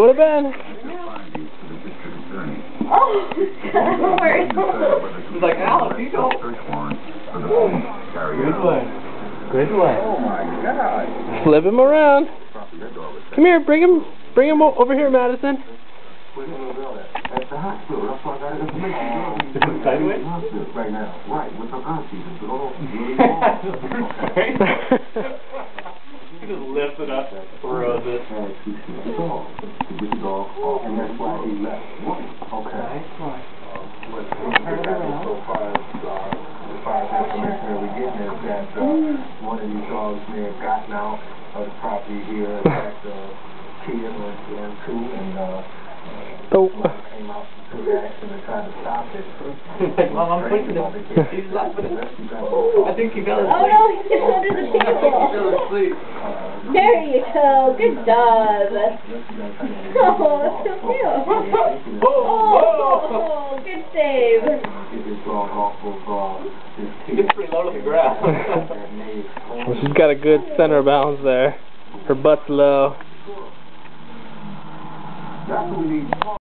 Go to bed. Oh, He's like, Alex, you don't. Good way. Good way. Oh my God. Flip him around. Come here, bring him over here, Madison. At the hospital. That's why I got information. Sideways? Right now. Right, with her auntie. He just lifts it up, throws it. To get the dog off, and that's why he left. Okay. What's so far as information that we're getting is that one of these dogs may have gotten out of the property here, attacked a kid or two, and came out to the action and tried to stop it. Mom, I'm pushing him. He's laughing at it. I think he fell asleep. oh no, he's under the table. He fell asleep. There you go. Good job. Oh, so cute. Oh, good save. He gets pretty low to the ground. Well, she's got a good center balance there. Her butt's low. That's what we need.